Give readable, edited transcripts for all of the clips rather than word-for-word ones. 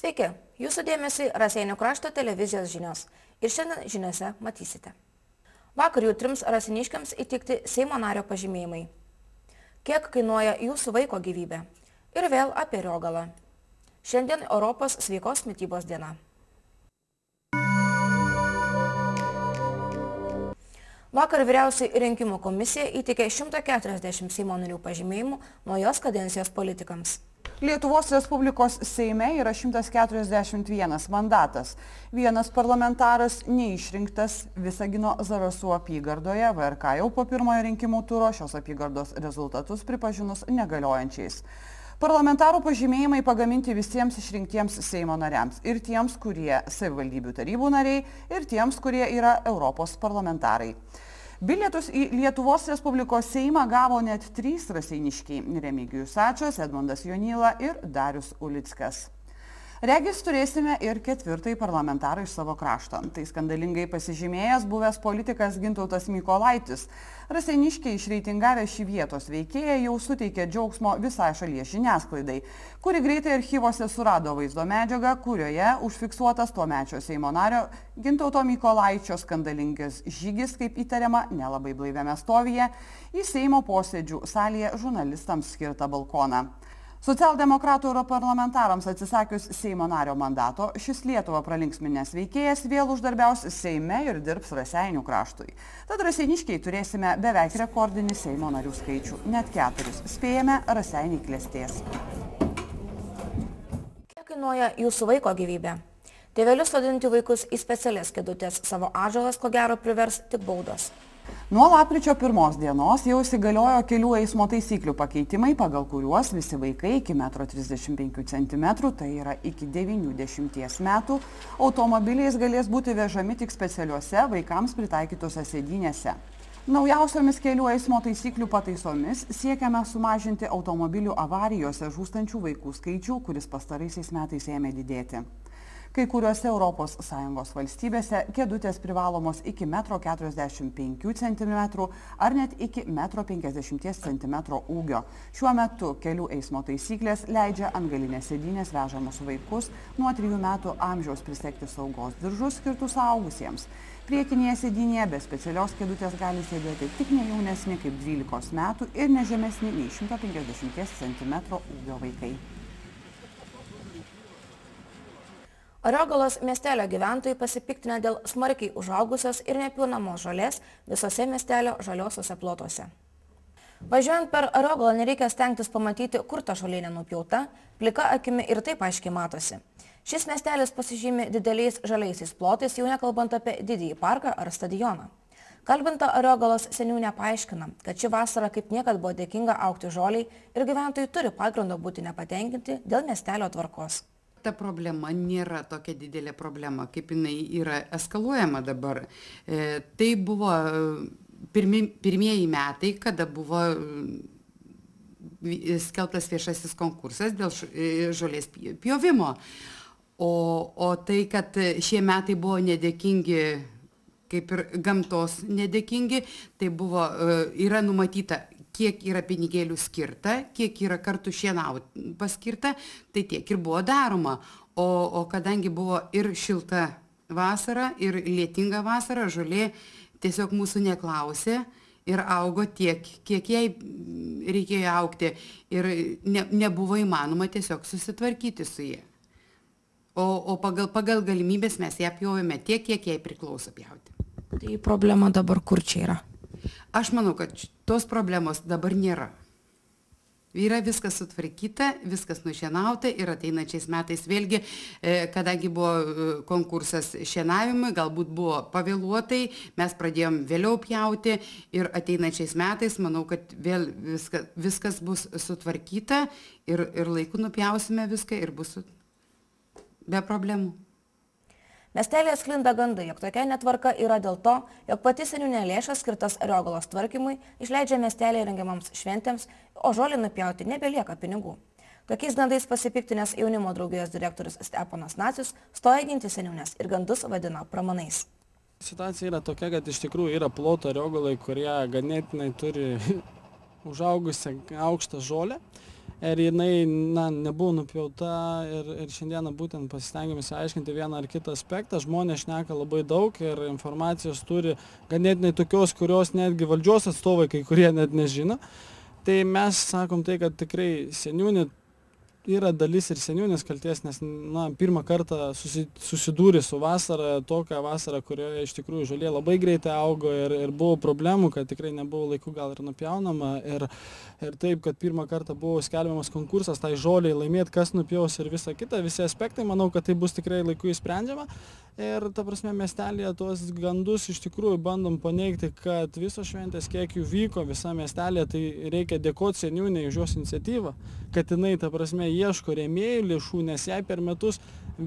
Sveiki, jūsų dėmesį Raseinių krašto televizijos žinios ir šiandien žiniose matysite. Vakar jų 3 raseiniškiams įteikti Seimo nario pažymėjimai. Kiek kainuoja jūsų vaiko gyvybė? Ir vėl apie Riogalą. Šiandien Europos sveikos mitybos diena. Vakar Vyriausioji rinkimų komisija įteikė 140 Seimo narių pažymėjimų naujos kadencijos politikams. Lietuvos Respublikos Seime yra 141 mandatas. Vienas parlamentaras neišrinktas Visagino Zarasų apygardoje. VRK jau po pirmojo rinkimų turo šios apygardos rezultatus pripažinus negaliojančiais. Parlamentarų pažymėjimai pagaminti visiems išrinktiems Seimo nariams. Ir tiems, kurie savivaldybių tarybų nariai, ir tiems, kurie yra Europos parlamentarai. Bilietus į Lietuvos Respublikos Seimą gavo net 3 raseiniškiai – Remigijus Ačas, Edmundas Jonyla ir Darius Ulickas. Regis turėsime ir 4. parlamentarą iš savo krašto. Tai skandalingai pasižymėjęs buvęs politikas Gintautas Mykolaitis. Raseiniškiai išreitingavę šį vietos veikėją jau suteikė džiaugsmo visai šalies žiniasklaidai, kuri greitai archyvose surado vaizdo medžiagą, kurioje užfiksuotas tuomečio Seimo nario Gintauto Mykolaičio skandalingas žygis, kaip įtariama, nelabai blaiviame stovyje, į Seimo posėdžių salėje žurnalistams skirtą balkoną. Socialdemokratų europarlamentarams atsisakius Seimo nario mandato, šis Lietuvą pralinksminęs veikėjas vėl uždarbiaus Seime ir dirbs Raseinių kraštui. Tad raseiniškiai turėsime beveik rekordinį Seimo narių skaičių, net 4. Spėjame, Raseiniai klestės. Kiek kainuoja jūsų vaiko gyvybė? Tėvelius sodinti vaikus į specialias kėdutės savo atžalas ko gero privers tik baudos. Nuo lapkričio 1 dienos jau įsigaliojo kelių eismo taisyklių pakeitimai, pagal kuriuos visi vaikai iki 1,35 m, tai yra iki 90 metų, automobiliais galės būti vežami tik specialiuose vaikams pritaikytose sėdynėse. Naujausiomis kelių eismo taisyklių pataisomis siekiame sumažinti automobilių avarijose žūstančių vaikų skaičių, kuris pastaraisiais metais ėmė didėti. Kai kuriuose ES valstybėse kėdutės privalomos iki 1,45 cm ar net iki 1,50 cm ūgio. Šiuo metu kelių eismo taisyklės leidžia ant galinės sėdynės vežamus vaikus nuo 3 metų amžiaus prisegti saugos diržus skirtus suaugusiems. Priekinėje sėdynėje be specialios kėdutės gali sėdėti tik ne jaunesni kaip 12 metų ir ne žemesni nei 150 cm ūgio vaikai. Riogalos miestelio gyventojai pasipiktinę dėl smarkiai užaugusios ir nepilnamos žolės visose miestelio žaliosiuose plotuose. Važiuojant per Riogalą nereikia stengtis pamatyti, kur ta žolė nenupjauta, plika akimi ir taip aiškiai matosi. Šis miestelis pasižymi dideliais žaliaisiais plotais, jau nekalbant apie didįjį parką ar stadioną. Kalbinta Riogalos seniūnė paaiškina, kad ši vasara kaip niekad buvo dėkinga augti žoliai ir gyventojai turi pagrindo būti nepatenkinti dėl miestelio tvarkos. Ta problema nėra tokia didelė problema, kaip jinai yra eskaluojama dabar. Tai buvo pirmieji metai, kada buvo skelbtas viešasis konkursas dėl žolės pjovimo. O tai, kad šie metai buvo nedėkingi, kaip ir gamtos nedėkingi, tai yra numatyta, kiek yra pinigėlių skirta, kiek yra kartų šienauti paskirta, tai tiek ir buvo daroma. O kadangi buvo ir šilta vasara, ir lietinga vasara, žolė tiesiog mūsų neklausė ir augo tiek, kiek jai reikėjo augti. Ir nebuvo įmanoma tiesiog susitvarkyti su jie. O pagal galimybės mes ją pjovėme tiek, kiek jai priklauso pjauti. Tai problema dabar kur čia yra? Aš manau, kad tos problemos dabar nėra. Yra viskas sutvarkyta, viskas nušienauta ir ateinančiais metais vėlgi, kadangi buvo konkursas šienavimui, galbūt buvo pavėluotai, mes pradėjom vėliau pjauti ir ateinančiais metais, manau, kad vėl viskas bus sutvarkyta ir laiku nupjausime viską ir bus be problemų. Miestelėje sklinda gandai, jog tokia netvarka yra dėl to, jog pati seniūnė lėšas skirtas Riogalos tvarkymui išleidžia miestelėje rengiamams šventėms, o žolį nupjauti nebelieka pinigų. Tokiais gandais pasipiktinęs jaunimo draugijos direktorius Steponas Nacius stoja ginti seniūnės ir gandus vadina pramanais. Situacija yra tokia, kad iš tikrųjų yra ploto Riogalai, kurie ganėtinai turi užaugusią aukštą žolę. ir jinai nebuvo nupjauta ir šiandieną būtent pasistengėme išsiaiškinti vieną ar kitą aspektą. Žmonės šneka labai daug ir informacijos turi ganėtinai tokios, kurios netgi valdžios atstovai kai kurie net nežino. Tai mes sakom tai, kad tikrai seniūnė yra dalis ir seniūnės kalties, nes pirmą kartą susidūrė su vasara, tokia vasara, kurioje iš tikrųjų žolė labai greitai augo ir buvo problemų, kad tikrai nebuvo laiku gal ir nupjaunama. Ir taip, kad pirmą kartą buvo skelbiamas konkursas, tai žoliai laimėti, kas nupjaus ir visa kita, visi aspektai, manau, kad tai bus tikrai laiku įsprendžiama. Ir ta prasme, miestelėje tuos gandus iš tikrųjų bandom paneigti, kad visos šventės, kiek jų vyko visa miestelėje, tai reikia dėkoti seniūnei už jos iniciatyvą, kad jinai, ta prasme, ieško rėmėjų lėšų, nes jai per metus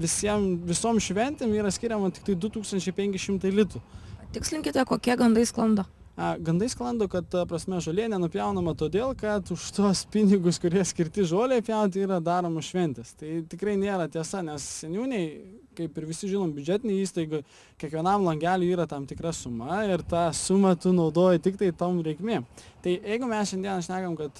visom šventėm yra skiriama tik tai 2500 litų. Tikslinkite, kokie gandai sklando. Gandai sklando, kad, ta prasme, žolė nenupjaunama todėl, kad už tos pinigus, kurie skirti žolė pjauti, yra daromos šventės. Tai tikrai nėra tiesa, nes seniūniai, kaip ir visi žinom, biudžetinė įstaiga, kiekvienam langeliui yra tam tikra suma ir tą sumą tu naudoji tik tai tom reikmėm. Tai jeigu mes šiandien šnekam, kad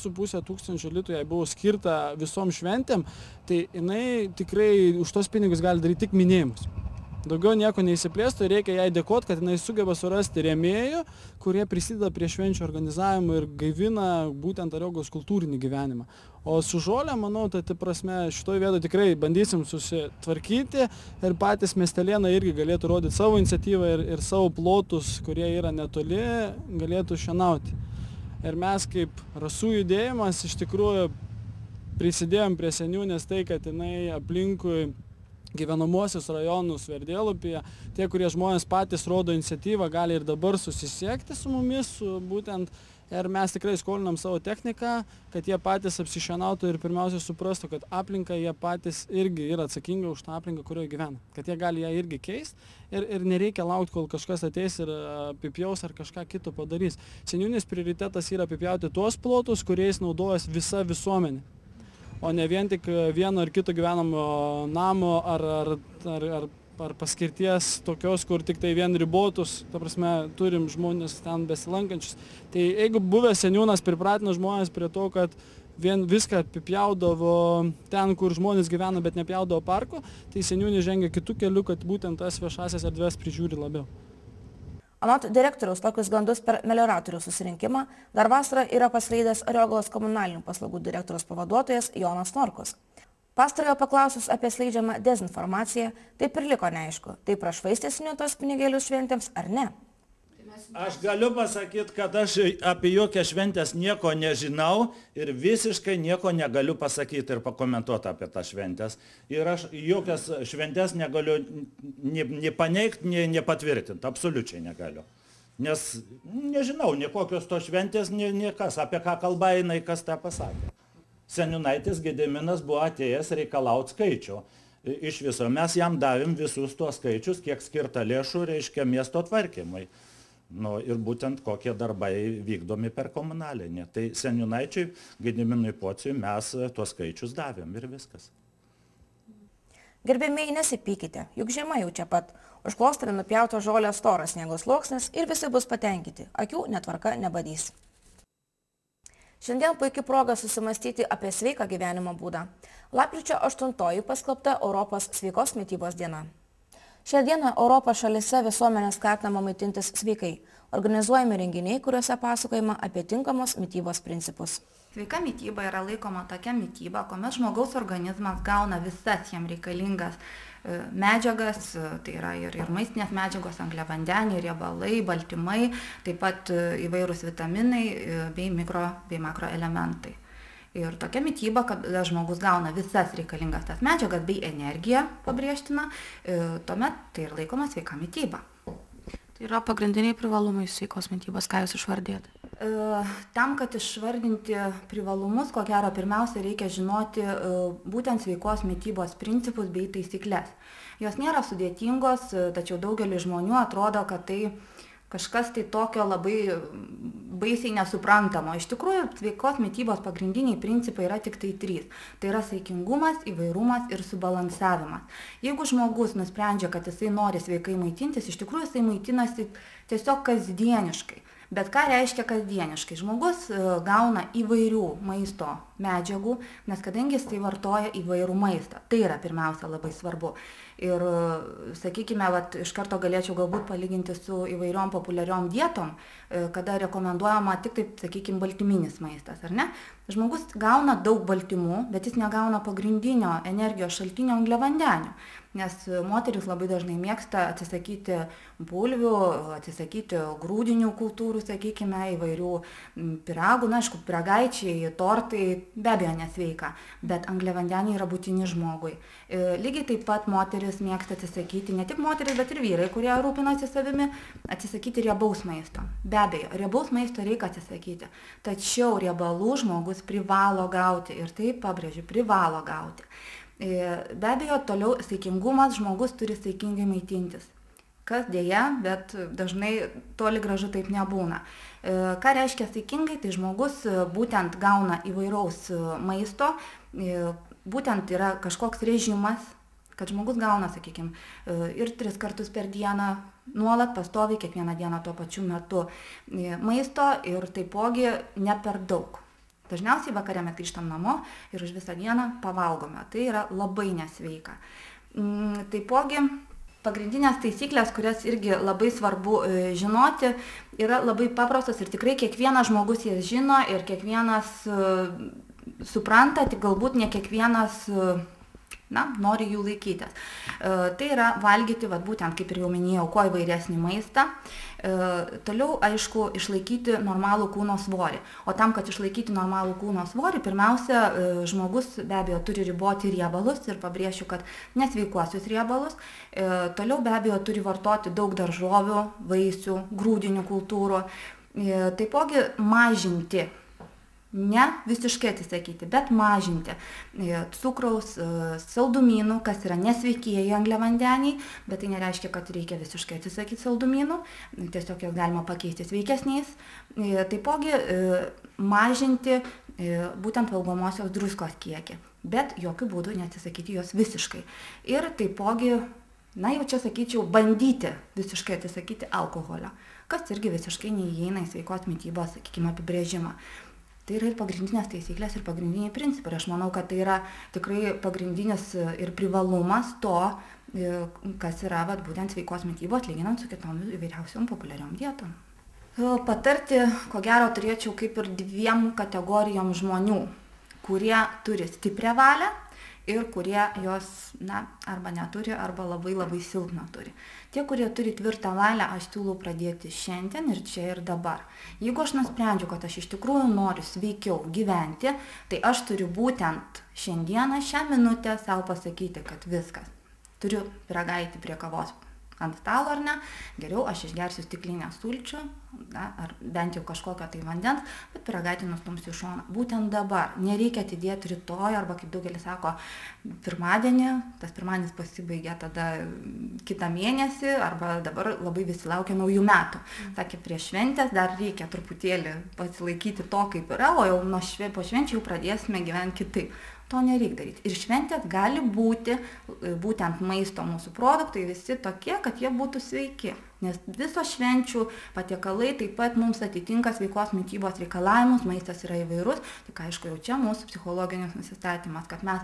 2500 litų jai buvo skirta visom šventėm, tai jinai tikrai už tos pinigus gali daryti tik minėjimus. Daugiau nieko neįsiplėstų ir reikia jai dėkoti, kad jinai sugeba surasti rėmėjų, kurie prisideda prie švenčių organizavimo ir gaivina būtent Ariogos kultūrinį gyvenimą. O su žolė, manau, tai prasme, šitoje vietoje tikrai bandysim susitvarkyti ir patys miestelėnai irgi galėtų rodyti savo iniciatyvą ir savo plotus, kurie yra netoli, galėtų šienauti. Ir mes kaip Rasų judėjimas iš tikrųjų prisidėjom prie seniūnės tai, kad jinai aplinkui gyvenamuosius rajonus Verdėlupyje, tie, kurie žmonės patys rodo iniciatyvą, gali ir dabar susisiekti su mumis, būtent, ir mes tikrai skolinam savo techniką, kad jie patys apsišienautų ir pirmiausia suprastų, kad aplinka jie patys irgi yra atsakingi už tą aplinką, kurioje gyvena, kad jie gali ją irgi keisti ir nereikia laukti, kol kažkas ateis ir apipjaus ar kažką kito padarys. Seniūnės prioritetas yra apipjauti tuos plotus, kuriais naudojas visa visuomenė, o ne vien tik vieno ar kito gyvenamo namo ar paskirties tokios, kur tik tai vien ribotus, ta prasme, turim žmonės ten besilankančius. Tai jeigu buvęs seniūnas pripratino žmonės prie to, kad vien viską apipjaudavo ten, kur žmonės gyvena, bet nepjaudavo parko, tai seniūnė žengia kitų kelių, kad būtent tas viešasias erdves prižiūri labiau. Anot direktoriaus, tokius gandus per melioratorių susirinkimą dar vasarą yra paskleidęs Ariogalos komunalinių paslaugų direktoriaus pavaduotojas Jonas Norkus. Pastarojo paklausus apie skleidžiamą dezinformaciją, taip ir liko neaišku, tai prašvaistė seniūnas pinigėlius šventėms ar ne. Aš galiu pasakyti, kad aš apie jokias šventės nieko nežinau ir visiškai nieko negaliu pasakyti ir pakomentuoti apie tas šventės. Ir aš jokias šventės negaliu nei paneigti, nei patvirtinti, absoliučiai negaliu. Nes nežinau, nei kokios tos šventės, nei kas, apie ką kalba jinai, kas tą pasakė. Seniūnaitis Gediminas buvo atėjęs reikalauti skaičių. Iš viso mes jam davėm visus tuos skaičius, kiek skirta lėšų, reiškia, miesto tvarkymui. Ir būtent kokie darbai vykdomi per komunalinį. Tai seniūnaičiui Gediminui Pociui mes tuos skaičius davėm ir viskas. Gerbėmiai, nesipykite, juk žiema jau čia pat. Už klosterį nupjauto žolė storas sniego sluoksnis ir visi bus patenkinti. Akių netvarka nebadys. Šiandien puikia proga susimastyti apie sveiką gyvenimo būdą. Lapkričio 8 paskelbta Europos sveikos mitybos diena. Šią dieną Europos šalyse visuomenė skatinama maitintis sveikai. Organizuojami renginiai, kuriuose pasakojama apie tinkamos mitybos principus. Sveika mityba yra laikoma tokia mityba, kuomet žmogaus organizmas gauna visas jam reikalingas medžiagas, tai yra ir maistinės medžiagos, angliavandeniai, riebalai, baltymai, taip pat įvairūs vitaminai bei mikro bei makroelementai. Ir tokia mityba, kad žmogus gauna visas reikalingas tas medžiagas bei energiją, pabrėžtina, tuomet tai ir laikoma sveika mityba. Tai yra pagrindiniai privalumai sveikos mitybos, ką jūs išvardėjote? Tam, kad išvardinti privalumus, ko gero pirmiausia reikia žinoti būtent sveikos mitybos principus bei taisyklės. Jos nėra sudėtingos, tačiau daugeliui žmonių atrodo, kad tai kažkas tai tokio labai baisiai nesuprantamo. Iš tikrųjų, sveikos mitybos pagrindiniai principai yra tik tai 3. Tai yra saikingumas, įvairumas ir subalansavimas. Jeigu žmogus nusprendžia, kad jisai nori sveikai maitintis, iš tikrųjų jisai maitinasi tiesiog kasdieniškai. Bet ką reiškia kasdieniškai? Žmogus gauna įvairių maisto medžiagų, nes kadangi jis tai vartoja įvairų maistą. Tai yra pirmiausia labai svarbu. Ir, sakykime, iš karto galėčiau galbūt palyginti su įvairiom populiariom dietom, kada rekomenduojama tik taip, sakykime, baltyminis maistas, ar ne? Žmogus gauna daug baltymų, bet jis negauna pagrindinio energijos šaltinio angliavandenių, nes moteris labai dažnai mėgsta atsisakyti bulvių, atsisakyti grūdinių kultūrų, sakykime, įvairių pyragų, na, aišku, pyragaičiai, tortai, be abejo nesveika, bet angliavandeniai yra būtini žmogui. Lygiai taip pat moteris mėgsta atsisakyti, ne tik moteris, bet ir vyrai, kurie rūpinasi savimi, atsisakyti riebaus maisto. Be abejo, riebaus maisto reikia atsisakyti, tačiau riebalų žmogus privalo gauti ir tai pabrėžiu, privalo gauti. Be abejo, toliau saikingumas, žmogus turi saikingai maitintis. Kas dėja, bet dažnai toli gražu taip nebūna. Ką reiškia saikingai, tai žmogus būtent gauna įvairaus maisto, būtent yra kažkoks režimas, kad žmogus gauna, sakykime, ir 3 kartus per dieną, nuolat pastoviai, kiekvieną dieną tuo pačiu metu maisto ir taipogi ne per daug. Dažniausiai vakare mes grįžtam namo ir už visą dieną pavalgome. Tai yra labai nesveika. Taipogi pagrindinės taisyklės, kurias irgi labai svarbu žinoti, yra labai paprastos ir tikrai kiekvienas žmogus jas žino ir kiekvienas supranta, tik galbūt ne kiekvienas nori jų laikytis. Tai yra valgyti, būtent kaip ir jau minėjau, kuo įvairesnį maistą. Toliau, aišku, išlaikyti normalų kūno svorį. O tam, kad išlaikyti normalų kūno svorį, pirmiausia, žmogus be abejo turi riboti riebalus ir pabrėšiu, kad nesveikuosius riebalus. Toliau be abejo turi vartoti daug daržovių, vaisių, grūdinių kultūrų. Taipogi mažinti. Ne visiškai atsisakyti, bet mažinti cukraus, saldumynų, kas yra nesveikieji angliavandeniai, bet tai nereiškia, kad reikia visiškai atsisakyti saldumynų, tiesiog jas galima pakeisti sveikesniais. Taipogi mažinti būtent valgomosios druskos kiekį, bet jokių būdų neatsisakyti jos visiškai. Ir taipogi, jau čia sakyčiau, bandyti visiškai atsisakyti alkoholio, kas irgi visiškai neįeina į sveikos mitybos, sakykime, apibrėžimą. Tai yra ir pagrindinės taisyklės, ir pagrindiniai principai. Aš manau, kad tai yra tikrai pagrindinis ir privalumas to, kas yra būtent sveikos mitybos, lyginant su kitom įvairiausiom populiariom dietom. Patarti, ko gero, turėčiau kaip ir 2 kategorijom žmonių, kurie turi stiprią valią ir kurie jos, arba neturi, arba labai labai silpną turi. Tie, kurie turi tvirtą valią, aš siūlau pradėti šiandien ir čia ir dabar. Jeigu aš nusprendžiu, kad aš iš tikrųjų noriu sveikiau gyventi, tai aš turiu būtent šiandieną, šią minutę savo pasakyti, kad viskas. Turiu pyragaitį prie kavos ant stalo ar ne, geriau aš išgersiu stiklinę sulčių, ar bent jau kažkokio tai vandens, bet pyragaitį nustumsiu į šoną. Būtent dabar, nereikia atidėti rytoj, arba kaip daugelis sako, pirmadienį, tas pirmadienis pasibaigia tada kitą mėnesį, arba dabar labai visi laukia naujų metų. Sakė, prieš šventės dar reikia truputėlį pasilaikyti to, kaip yra, o jau po švenčių jau pradėsime gyventi kitaip. To nereikia daryti. Ir šventės gali būti būtent maisto mūsų produktai visi tokie, kad jie būtų sveiki. Nes visos švenčių patiekalai taip pat mums atitinka sveikos mitybos reikalavimus, maistas yra įvairus, tik aišku jau čia mūsų psichologinis nusistatymas, kad mes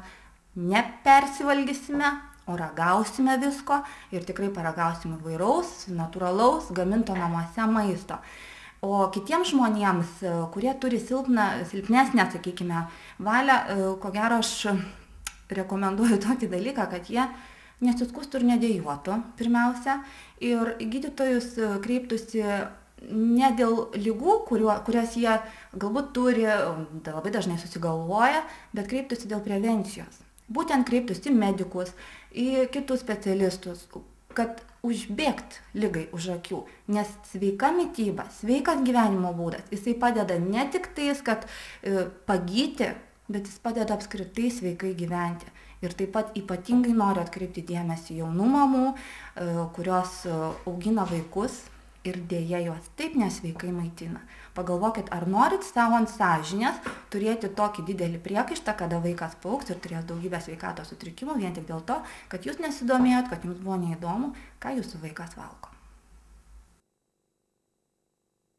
nepersivalgysime, o ragausime visko ir tikrai paragausime įvairaus, natūralaus, gaminto namuose maisto. O kitiems žmonėms, kurie turi silpnesnę, sakykime, valią, ko gero aš rekomenduoju tokį dalyką, kad jie nesiskustų ir nedėjuotų pirmiausia ir gydytojus kreiptųsi ne dėl lygų, kurias jie galbūt turi, labai dažnai susigalvoja, bet kreiptųsi dėl prevencijos. Būtent kreiptųsi į medikus, į kitus specialistus, kad užbėgt ligai už akių, nes sveika mityba, sveikas gyvenimo būdas, jisai padeda ne tik tais, kad pagyti, bet jis padeda apskritai sveikai gyventi. Ir taip pat ypatingai noriu atkreipti dėmesį jaunų mamų, kurios augina vaikus ir dėja juos taip nesveikai maitina. Pagalvokit, ar norit savo ant sąžinės turėti tokį didelį priekaištą, kada vaikas paaugs ir turės daugybę sveikatos sutrikimų, vien tik dėl to, kad jūs nesidomėjot, kad jums buvo neįdomu, ką jūsų vaikas valgo.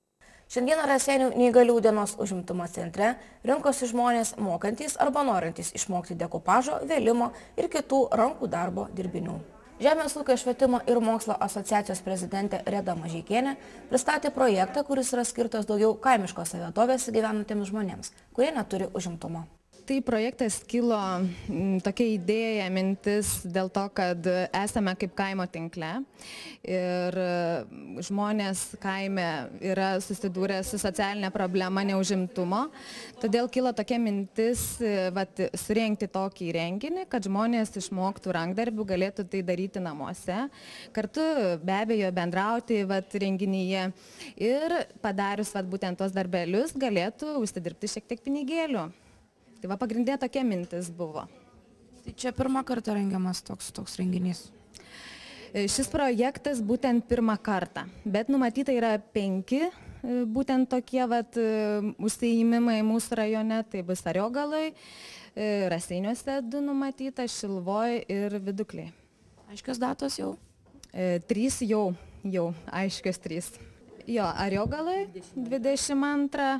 Šiandieną Raseinių neįgalių dienos užimtumo centre rinkosi žmonės mokantys arba norintys išmokti dekupažo, vėlimo ir kitų rankų darbo dirbinių. Žemės ūkio švietimo ir mokslo asociacijos prezidentė Reda Mažeikienė pristatė projektą, kuris yra skirtas daugiau kaimiškose vietovėse gyvenantiems žmonėms, kurie neturi užimtumo. Tai projektas kilo tokia idėja, mintis dėl to, kad esame kaip kaimo tinkle ir žmonės kaime yra susidūrę su socialinė problema neužimtumo. Todėl kilo tokia mintis surengti tokį renginį, kad žmonės išmoktų rankdarbių, galėtų tai daryti namuose, kartu be abejo bendrauti renginyje ir padarius būtent tos darbelius galėtų užsidirbti šiek tiek pinigėlių. Tai pagrindinė tokia mintis buvo. Tai čia pirmą kartą rengiamas toks renginys? Šis projektas būtent pirmą kartą, bet numatyta yra 5 būtent tokie užsiėmimai mūsų rajone, tai bus Ariogaloj, Raseiniuose 2 numatyta, Šilvoj ir Viduklėj. Aiškios datos jau? 3 jau aiškios 3. Jo, Ariogaloj 22,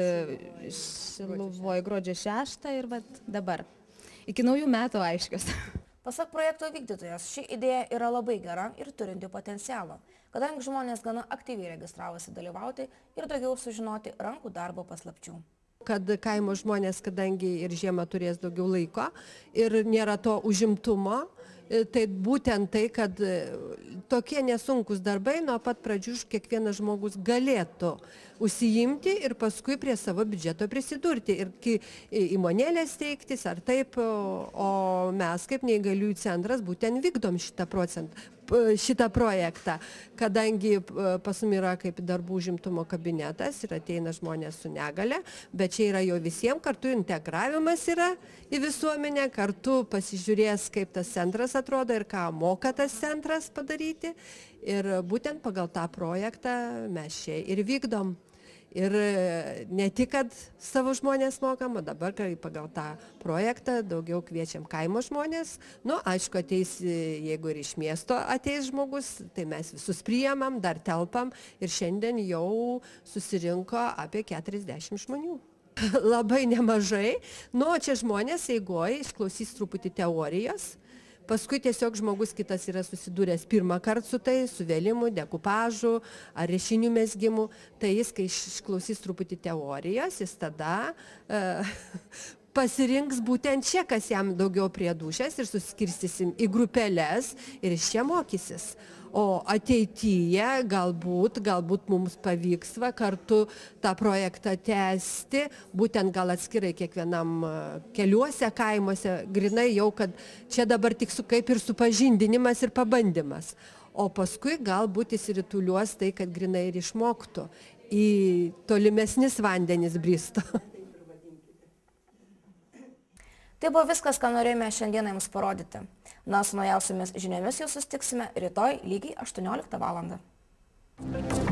Šiluvoj gruodžio 6 ir dabar. Iki naujų metų aiškios. Pasak projekto vykdytojas, ši idėja yra labai gera ir turinti potencialo, kadangi žmonės gana aktyviai registravosi dalyvauti ir daugiau sužinoti rankų darbo paslapčių. Kad kaimo žmonės, kadangi ir žiemą turės daugiau laiko ir nėra to užimtumo, tai būtent tai, kad tokie nesunkus darbai nuo pat pradžių kiekvienas žmogus galėtų užsiimti ir paskui prie savo biudžeto prisidurti ir įmonėlės steigtis ar taip, o mes kaip neįgaliųjų centras būtent vykdom šitą projektą, kadangi pas mus yra kaip darbų užimtumo kabinetas ir ateina žmonės su negale, bet čia yra jo visiems, kartu integravimas yra į visuomenę, kartu pasižiūrės, kaip tas centras atrodo ir ką moka tas centras padaryti. Ir būtent pagal tą projektą mes čia ir vykdom. Ir ne tik, kad savo žmonės mokam, o dabar pagal tą projektą daugiau kviečiam kaimo žmonės. Aišku, ateis, jeigu ir iš miesto ateis žmogus, tai mes visus priimam, dar telpam ir šiandien jau susirinko apie 40 žmonių. Labai nemažai. Čia žmonės eigoje išklausys truputį teorijos. Paskui tiesiog žmogus kitas yra susidūręs pirmą kartą su tai, su vėlimu, dekupažu ar riešinių mezgimu. Tai jis, kai išklausys truputį teorijos, jis tada pasirinks būtent čia, kas jam daugiau prie dūšias ir suskirstysim į grupelės ir iš čia mokysis. O ateityje galbūt mums pavyks kartu tą projektą tęsti, būtent gal atskirai kiekvienam keliuose kaimuose, grinai jau, kad čia dabar tik kaip ir supažindinimas ir pabandymas. O paskui galbūt įsirituliuos tai, kad grinai ir išmoktų, į tolimesnis vandenis bristų. Tai buvo viskas, ką norėjome šiandieną jums parodyti. Su naujausiomis žiniomis jau susitiksime rytoj lygiai 18 val.